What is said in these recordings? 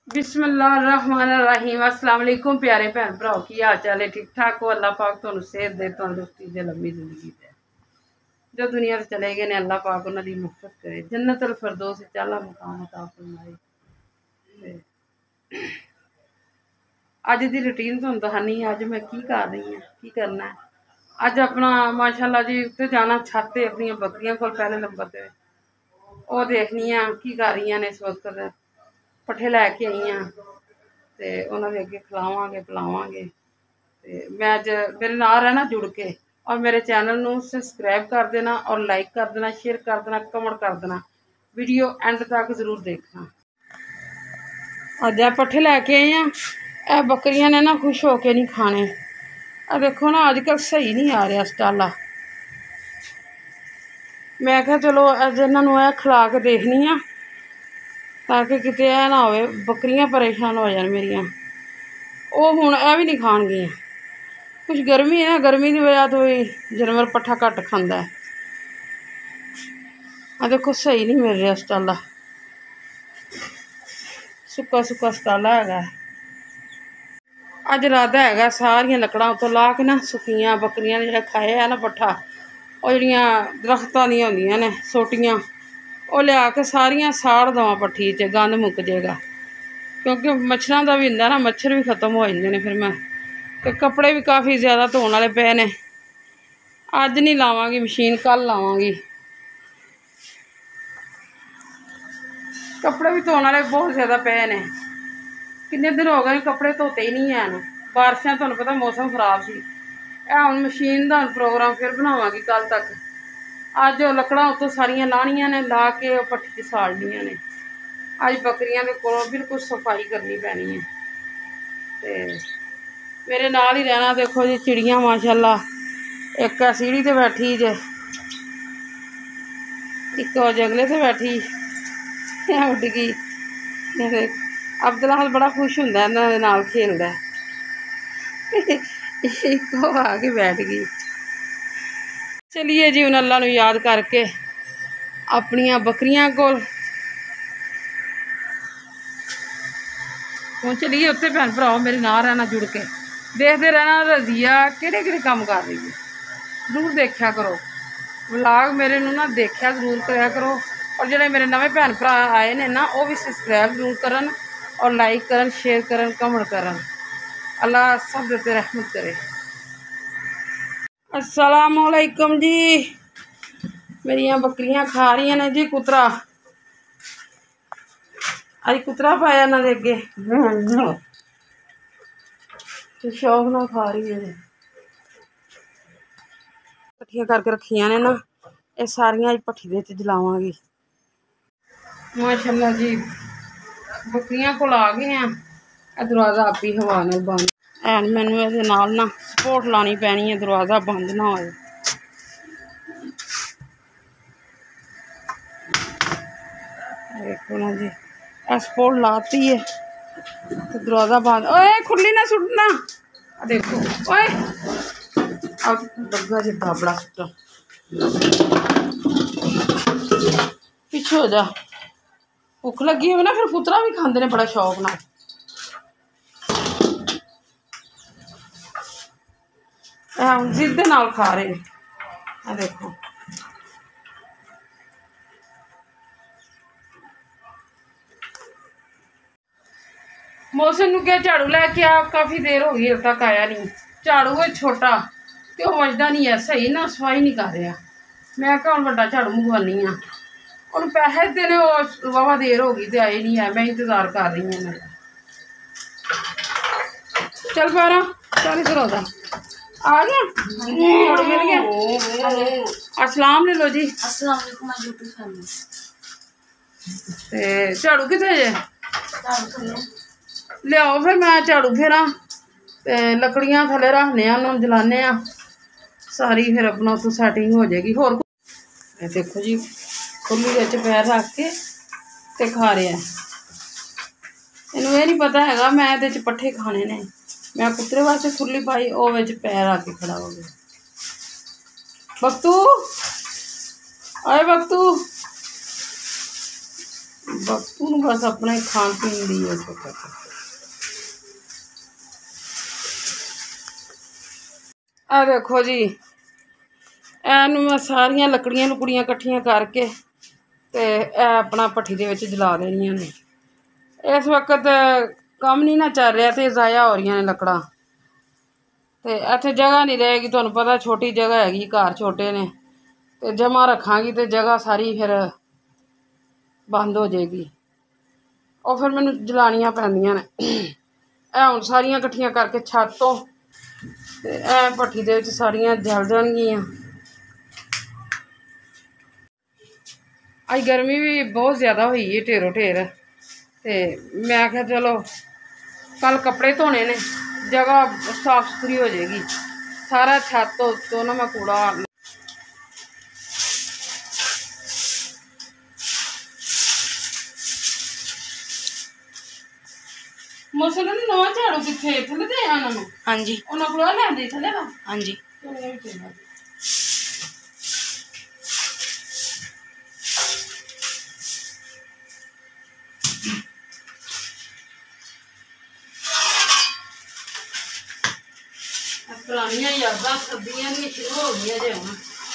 बिस्मिल्लाहिर्रहमानिर्रहीम। अस्सलाम वालेकुम प्यारे भैन भराओ, की हाल चाल है? ठीक ठाक हो? अल्लाह पाक तुहानू सेहत दे, तंदुरुस्ती दे, लंबी जिंदगी दे। जो दुनिया से चले गए ने अल्लाह पाक उन्हां दी मग़फ़िरत करे, जन्नतुल फिरदौस विच आला मुकाम अता फरमाए। अज दी रूटीन तुहानू दखानी है, अज मैं की कर रही हाँ, की करना है। अज अपना माशाअल्लाह जी उत्ते जाना छत ते अपनी बकरियां कोल पहले नंबर ते वो देखनी आ की कर रही ने इस वक्त। पट्ठे लैके आई हाँ तो उन्होंने अगे खिलावांगे पिलावांगे। तो मैं अज मेरे नाल रहना जुड़ के और मेरे चैनल नू सबसक्राइब कर देना और लाइक कर देना, शेयर कर देना, कमेंट कर देना। वीडियो एंड तक जरूर देखना। अज पट्ठे लैके आई हाँ, यह बकरियां ने ना खुश होके नहीं खाने। आ देखो ना अजकल सही नहीं आ रहा स्टाला। मैं क्या चलो अज इन्हों खिला के देखनी आ ताकि किते यह ना हो बकरियां परेशान हो जान मेरिया। वो हुण यह भी नहीं खाणगियां। कुछ गर्मी है ना, गर्मी की वजह तो ही जानवर पट्ठा घट खांदा है। आ देखो सही नहीं मिल रहा स्टाला, सुक्का सुक्का स्टाला है। अज इरादा है सारियां लकड़ां उत्तों ला के ना सुक्कियां बकरियां ने जिहड़ा खाया है ना पट्ठा, और जिहड़ियां दरख्तां दियां होंदियां ने सोटियां, वो लिया के सारियां साड़ देवां पट्ठी च, गंद मुक जाएगा। क्योंकि मच्छरां दा भी हुंदा ना, मच्छर भी खत्म हो जांदे ने। फिर मैं ते कपड़े भी काफ़ी ज़्यादा धोने वाले पे ने। अज नहीं लावांगी मशीन, कल लावांगी। कपड़े भी धोने वाले बहुत ज़्यादा पे ने। किन्ने दिन हो गए कपड़े धोते ही नहीं हैं। बारिशां तुहानू पता मौसम खराब सी। हुण मशीन दा प्रोग्राम फिर बनावांगी कल तक। अज लकड़ां उत्तों सारियां लाहनियां ने, ला के भट्ठी च साड़नियां ने। अज बकरियां दे कोलों बिल्कुल सफाई करनी पैनी है। ते मेरे नाल ही रहना। देखो जी चिड़ियां माशाअल्लाह, एक सीढ़ी ते बैठी जे, एक और जंगले से बैठी उड़ गई। अब्दुल बड़ा खुश हुंदा इन्हां दे नाल खेलदा है। एक आके बैठ गई। चलिए जी हुण अल्लाह नू याद करके अपनियां बकरियां कोल हुण चलिए उत्ते। भैन भराओ मेरे नाल रहना जुड़ के, देखते रहना रजिया केड़े केड़े काम कर रही है। जरूर देखा करो व्लॉग मेरे नू ना, देखा जरूर कराया करो। और जोड़े मेरे नवे भैन भरा आए ने ना, वो भी सबसक्राइब जरूर करन और लाइक करन, शेयर करन, कमेंट करन। अल्लाह सब दे ते रहमत करे। अस्सलामुअलैकुम जी। मेरियां बकरियां खा रही ने जी कुतरा। अज कुतरा पाया इन्हां दे अगे ते शौक नाल खा रही है। कट्ठियां करके रखियां ने ना, ये सारियां अज भट्ठी दे विच जलावांगी। माशाअल्लाह जी बकरियां कोल आ गए हैं। दरवाज़ा आप ही हवा नाल बंद है। मैनू इहदे नाल ना सपोर्ट लानी पैनी है, दरवाज़ा बंद ना होए। देखो ना जी सपोर्ट लाती है तो दरवाज़ा बंद। ओए खुली ना सुटना। देखो ओए अब बग्गा जिद्दा बड़ा सुट्टा, पिछे हो जा। भुख लगी हो ना, फिर कुतरा भी खांदे ने बड़ा शौक नाल। हम जिद नाल खा रहे हैं। देखो मौसम नू क्या झाड़ू लैके आ, काफ़ी देर हो गई अब तक आया नहीं। झाड़ू है छोटा तो वह वजदा नहीं है, सही ना सफाई नहीं कर रहा। मैं क्या हुण वड्डा झाड़ू मंगवानी हाँ। और पैसे देने वावा देर हो गई तो आए नहीं है। मैं इंतज़ार कर रही हूँ मेरा। चल पारा चल इधर होगा आ गया, झाड़ू मिल गया। अस्सलाम ले लो जी। अस्सलाम वालेकुम यूट्यूब फैमिली। झाड़ू कितने जे लियाओ, फिर मैं झाड़ू फेरा तो लकड़ियां थले रखने, उन्होंने जलाने सारी, फिर अपना उत्थों सैटिंग हो जाएगी। होर देखो जी खुली विच पैर रख के ते खा रहा है। इन्हूं ये नहीं पता हैगा मैं इहदे च पट्ठे खाने ने। मैं कुतरे वास्ते खुली पाई, वो विच पैर आके खड़ा हो गया। बख्तू आए बख्तू बक्तू नूं बस अपने खाण पीण दी है फिक्र। आ देखो जी, एनू मैं सारियां लकड़ियां लुकड़ियां कट्ठियां करके ते अपना भट्ठी दे विच जला देनियां ने। इस वक्त कम नहीं ना चल रहा तो ज़ाया हो रही ने लकड़ा, तो इत्थे जगह नहीं रहेगी। तुहानूं पता छोटी जगह हैगी, घर छोटे ने, तो जमा रखांगी तो जगह सारी फिर बंद हो जाएगी। और फिर मैनूं जलानियां पैंदियां ने। ए हुण सारियां कट्ठियां करके छत तो ते ए भट्ठी दे विच सारियां जल जाणगियां। अज गर्मी भी बहुत ज़्यादा हुई है, ढेरों ढेर। तो मैं आख्या चलो कल कपड़े धोने ने, जगह साफ सुथरी हो जाएगी। सारा छत तो ना मैं कूड़ा मुसलन नवा झाड़ू किथे थले दे उन्होंने। हाँ जी उन्होंने कोल लैंदी थले दा। हाँ जी पुरानियां यादां सर्दियां दी शुरू हो गई जे हुण।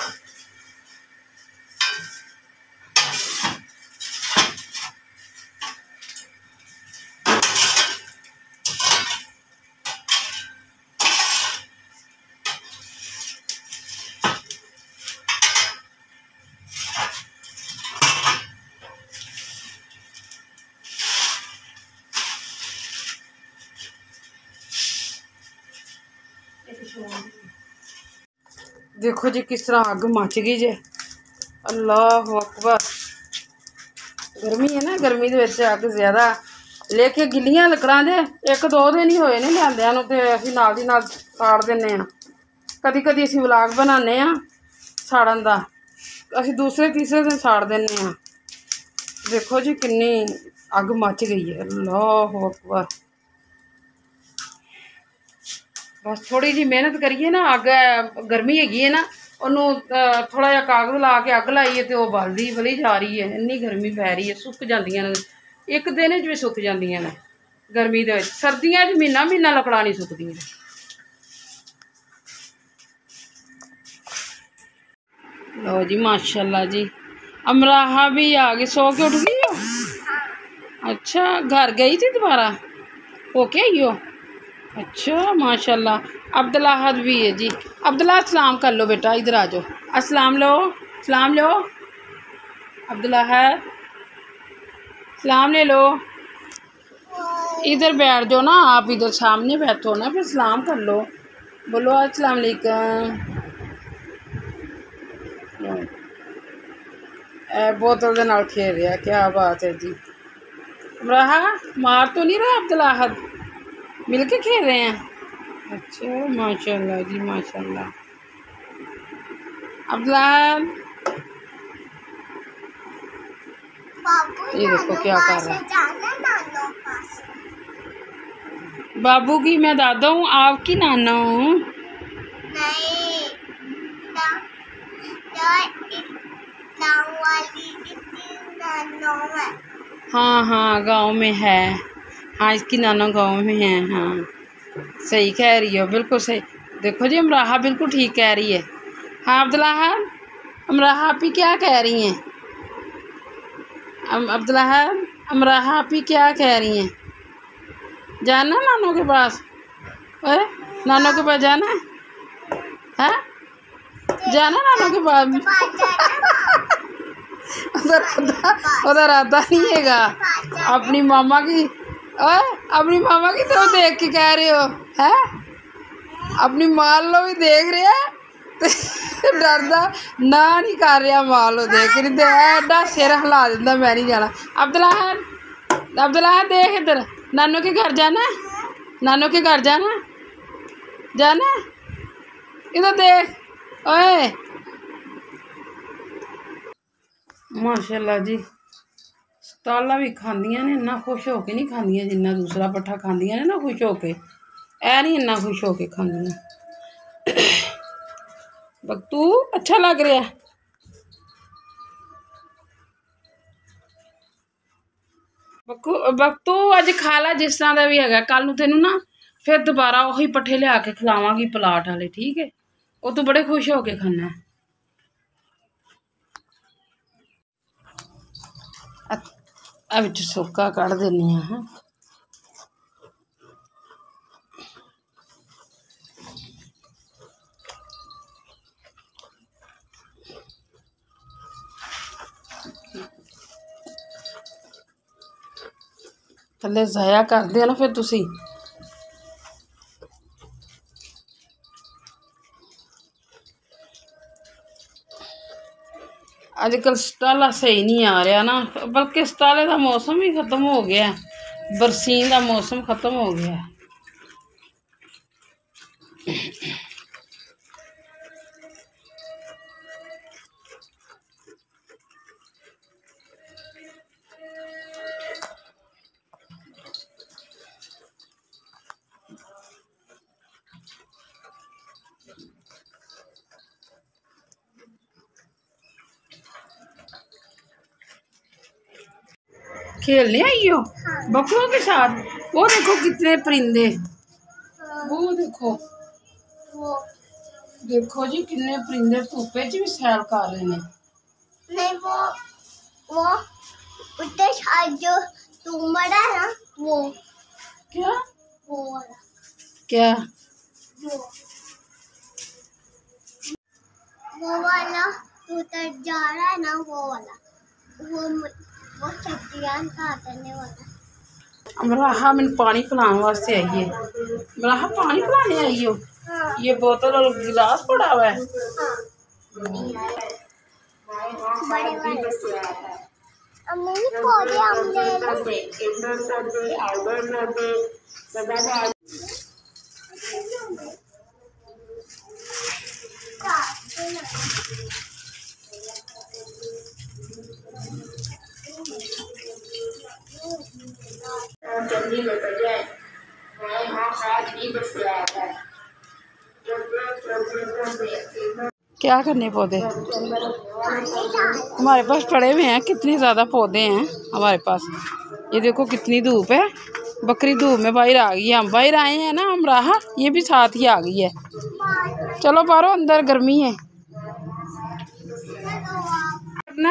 देखो जी किस तरह अग मच गई जे। अल्लाह अकबर। गर्मी है ना, गर्मी दे विच अग ज़्यादा लेके गिलियां लकड़ां जे एक दो दिन ही होए ने लिआंदिआं नूं ते असीं नाल दी नाल साड़ दिंदे आं। कदी कदी असीं व्लॉग बनाने आं साड़न दा, असीं दूसरे तीसरे दिन साड़ दिंदे आं। देखो जी किन्नी अग मच गई है। अल्लाह अकबर। बस थोड़ी जी मेहनत करिए ना, अग गर्मी हैगी है ना, उन्होंने थोड़ा जिहा कागज़ ला के अग लाइए तो वह बली जा रही है। इन्नी गर्मी पै रही है, सुक जांदियां ने एक दिन च भी सुक जांदियां ने गर्मी दे विच। सर्दियां च महीना महीना लकड़ां नहीं सुकदियां। लो जी माशाल्लाह जी, अमराहा भी आ गई, सो के उठ गई हो। अच्छा घर गई थी दोबारा होके आई हो। अच्छा माशाल्लाह। अब्दुल अहद भी है जी। अब्दुल्ला सलाम कर लो बेटा, इधर आ जाओ। अस्सलाम लो, सलाम लो। अब्दुल अहद सलाम ले लो। इधर बैठ जाओ ना, आप इधर सामने बैठो ना, फिर सलाम कर लो, बोलो अस्सलाम वालेकुम। बोतल दे नाल खेल रहा, क्या बात है जी। रहा मार तो नहीं रहा अब्दुल अहद, मिल के खेल रहे हैं। अच्छा माशाल्लाह जी माशाल्लाह। अब्दुल अहद ये देखो क्या कर रहा है। बाबू की मैं दादा हूँ, आपकी नाना हूँ। हाँ हाँ गांव में है। हाँ इसकी नाना गांव में है। हाँ सही कह रही हो, बिल्कुल सही। देखो जी अमराहा बिल्कुल ठीक कह रही है। हाँ अब्दुल्ला अमराहा आप ही क्या कह रही हैं। अब्दुल्ला अमराहा आप ही क्या कह रही हैं। जाना नानों के पास, ओए नानों के पास जाना है, जाना नानों के पास। उधर आता नहीं हैगा। अपनी मामा की, ओए अपनी मामा की तरफ देख के कह रहे हो है, अपनी माल लो भी देख रहे हैं डरदा ना नहीं कर रहा, माल लो देख रही तो एडा सिर हिला दिंदा, मैं नहीं जाना। अब्दुल्ला देख इधर, नानू के घर जाना, नानू के घर जाना, जाना इधर देख। ओए माशाल्लाह जी, स्टाला भी खांदियां ने, इन्ना खुश होके नहीं खांदियां जिन्ना दूसरा पट्ठा खांदियां ने ना खुश होके, ऐ नहीं इन्ना खुश होके खांदियां। बक्तू अच्छा लग रहा है। बक्तू अज खा ला जिस तरह का भी है, कल नूं तेनू ना फिर दोबारा उही पट्ठे लिया के खिलावांगी पलाट वाले, ठीक है? वो तू बड़े खुश होके खाना है। विच सुक्का कढ़ देनी है। थले जाया करदे ना फिर तुसी। अजकल स्टाला सही नहीं आ रहा ना, बल्कि स्टाले का मौसम ही खत्म हो गया, बरसीन का मौसम खत्म हो गया। खेलने आई हो बकरों के साथ? वो देखो कितने परिंदे, वो देखो, देखो जी कितने परिंदे धुप्पे च भी सैर कर रहे हैं। नहीं वो उधर शायद जो तुम्हारा है ना, वो क्या वो वाला, क्या वो वाला उधर जा रहा है ना, वो वाला, वो शक्तियान का करने वाला। अमराहा मैंने पानी पिलाने वास्ते आई है। अमराहा पानी पिलाने आई हो? हाँ। ये बोतल और गिलास पड़ा हुआ है। हाँ। बड़े बड़े अम्मी पौधे क्या करने पौधे? हमारे पास पड़े हुए हैं, कितने ज़्यादा पौधे हैं हमारे पास। ये देखो कितनी धूप है, बकरी धूप में बाहर आ गई है। हम बाहर आए हैं ना, अमराहा ये भी साथ ही आ गई है। चलो पारो, अंदर गर्मी है ना।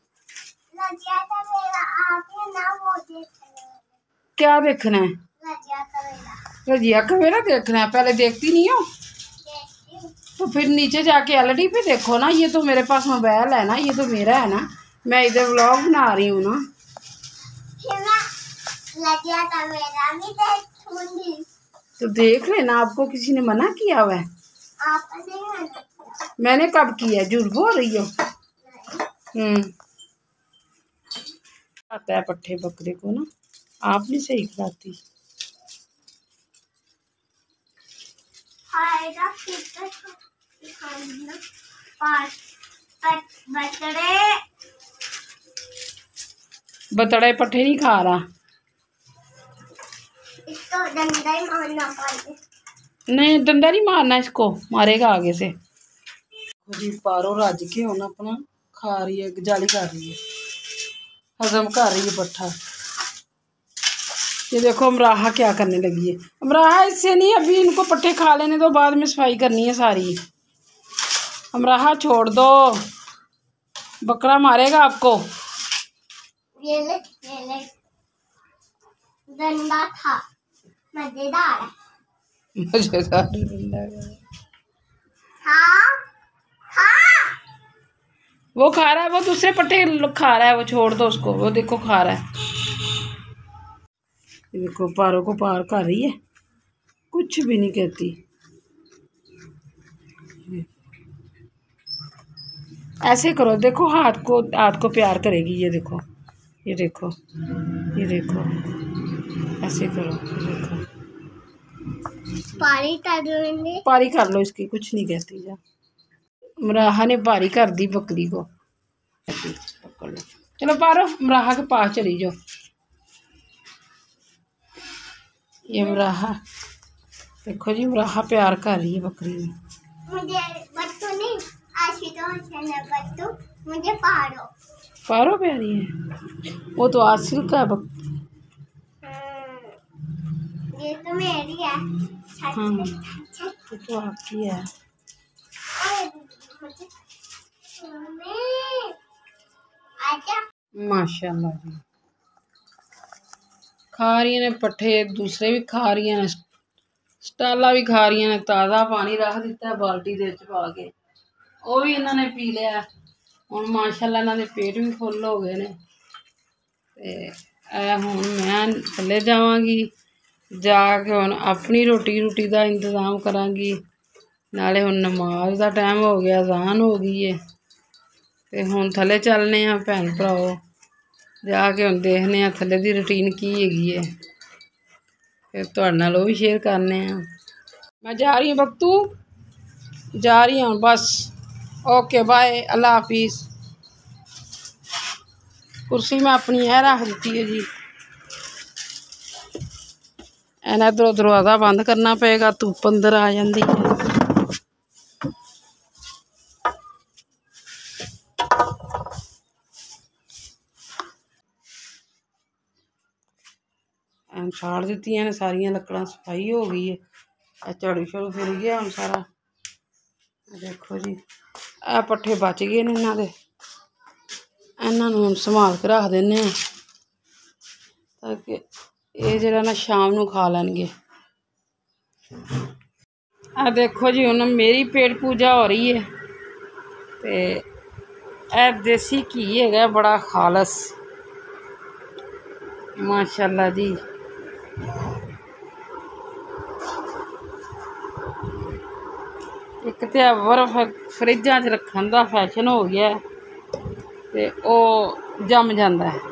क्या देखना है? रजिया का मेरा देखना है, पहले देखती नहीं हो तो फिर नीचे जाके एलईडी पे देखो ना। ये तो मेरे पास मोबाइल है ना, ये तो मेरा है ना, मैं इधर व्लॉग बना रही हूँ ना। तो देख लेना, आपको किसी ने मना किया हुआ है? मैंने कब किया? झूठ बोल रही हो। आता है पट्ठे बकरे को ना, आप नहीं सही खिलाती। बतड़े पट्ठे नहीं खा रहा। इसको डंडा ही मारना पड़ेगा। नहीं डंडा नहीं मारना, इसको मारेगा आगे से। जी पारो रज के होना अपना खा रही है, जाली कर रही है, हजम कर रही है पट्ठा। ये देखो अमराहा क्या करने लगी है। अमराहा इससे नहीं, अभी इनको पट्ठे खा लेने दो, बाद में सफाई करनी है सारी। अमराहा छोड़ दो, बकरा मारेगा आपको। ये ले डंडा था, मजेदार है। मजेदार डंडा। हाँ हाँ वो खा रहा है, वो दूसरे पट्टे खा रहा है, वो छोड़ दो उसको। वो देखो खा रहा है, देखो पारों को पार कर रही है, कुछ भी नहीं कहती। ऐसे करो, देखो हाथ को प्यार करेगी। ये देखो, ये देखो, ये देखो, ऐसे करो, देखो पारी कर लो इसकी, कुछ नहीं कहती। जा अमराहा ने पारी कर दी बकरी को। पकड़ लो, चलो पारो, अमराहा के पास चली जाओ। ये अमराहा देखो जी, अमराहा प्यार कर रही है बकरी में। मुझे बच्चों नहीं, बच्चों मुझे पारो पारो प्यारी है। वो तो आसिल का है ये तो मेरी है। हाँ ये तो आपकी है। आजा। माशाल्लाह जी खा रही ने पट्ठे, दूसरे भी खा रही ने, स्टाला भी खा रही ने। ताज़ा पानी रख दिता है बाल्टी दे विच पा के, वो भी इन्होंने पी लिया। हुण माशाल्लाह इन्हां दे पेट भी फुल हो गए ने। ते हुण मैं थल्ले जावांगी, जाके हुण अपनी रोटी का इंतज़ाम करांगी। नाले हुण नमाज का टाइम हो गया, अज़ान हो गई है। ते हुण थल्ले चलने आ भैन भराओ, जाके हुण देखने आ थल्ले दी रूटीन की हैगी है, फिर तुहाडे नाल ओह भी शेयर करने आ। मैं जा रही हूँ बक्तू, जा रही हूँ बस। ओके बाय, अल्लाह हाफिज़। कुर्सी मैं अपनी है रख दी है जी। इन्हें इधरों दरवाज़ा बंद करना पेगा, धुप्प अंदर आ जाती है। साड़ दित्तियां ने सारियां लकड़ां, सफाई हो गई है। झाड़ू झाड़ू फिर गया हम सारा। देखो जी ए पट्ठे बच गए ने इन्हां दे, इन्हां नूं हुण संभाल के रख दिन्ने आं ताकि ये जेह्ड़ा ना शाम नूं खा लैणगे। आ देखो जी हुण मेरी पेट पूजा हो रही है। ते ए देसी घी हैगा बड़ा खालस, माशाल्लाह जी। एक तो बर्फ फ्रिजां च रखन का फैशन हो गया ते ओह जम जाता है।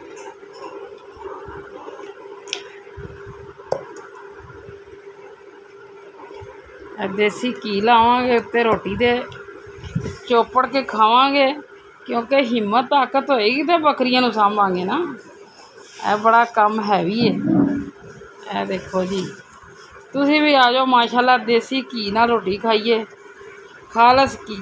देसी घी लावांगे उत्ते रोटी दे, चोपड़ के खावांगे, क्योंकि हिम्मत ताकत होएगी तो बकरियां नूं सांभांगे ना। यह बड़ा कम हैवी है। यह देखो जी तुसीं भी आ जाओ माशाल्लाह, देसी घी नाल रोटी खाइए, खालस घी।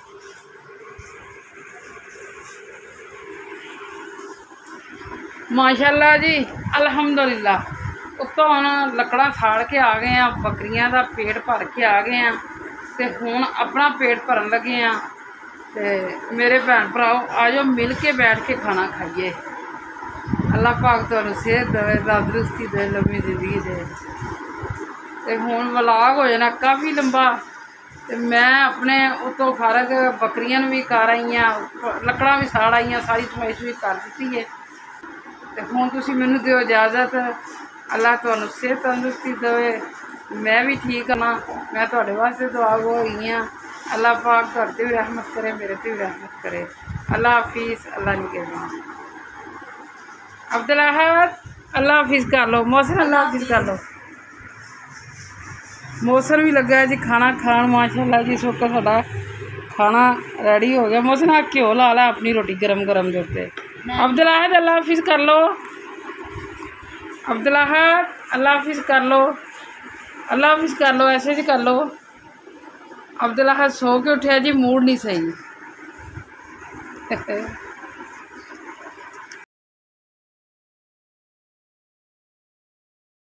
माशाल्लाह जी अल्हम्दुलिल्लाह। उत्तों हुण लकड़ां साड़ के आ गए हैं, बकरियां दा पेट भर के आ गए हैं, ते हुण अपना पेट भरन लगे हैं। ते मेरे भैन भराओ आ जाओ मिल के बैठ के खाना खाइए। अल्लाह पाक तुहानूं सेहत देवे, तंदरुस्ती दे, लम्मी जिंदगी दे। ते हुण व्लॉग हो जाना काफ़ी लंबा। ते मैं अपने उतों फारग बकरियां भी कर आई हाँ, लकड़ां भी साड़ आई हाँ, सारी सफाई भी कर दी है। ते हुण तुसीं मैनूं दिओ इजाज़त। अल्लाह तुहानूं सेहत तंदरुस्ती देवे, मैं भी ठीक हाँ। मैं तुहाडे वास्ते दुआ गो होई हाँ। अल्लाह पाक तुहाडे ते भी रहमत करे, मेरे ते भी रहमत करे। अल्लाह हाफिज़, अल्लाह निगहबान। अब्दुल अहद अल्लाह हाफिज़ कर लो, मोहसिन अल्लाह हाफिज़ कर लो। मोहसिन भी लगा जी खाना खान माशाल्लाह जी। सुख साडा खाना रेडी हो गया। मोहसिन आ घ्यो ला ला अपनी रोटी गरम गरम के उत्ते। अब्दुल अहद अल्लाह हाफिज़ कर लो, अब्दुल अहद अल्लाह हाफिज़ कर लो, अल्लाह हाफिज़ कर लो, ऐसे जी कर लो। अब्दुल अहद सो के उठा जी, मूड नहीं सही।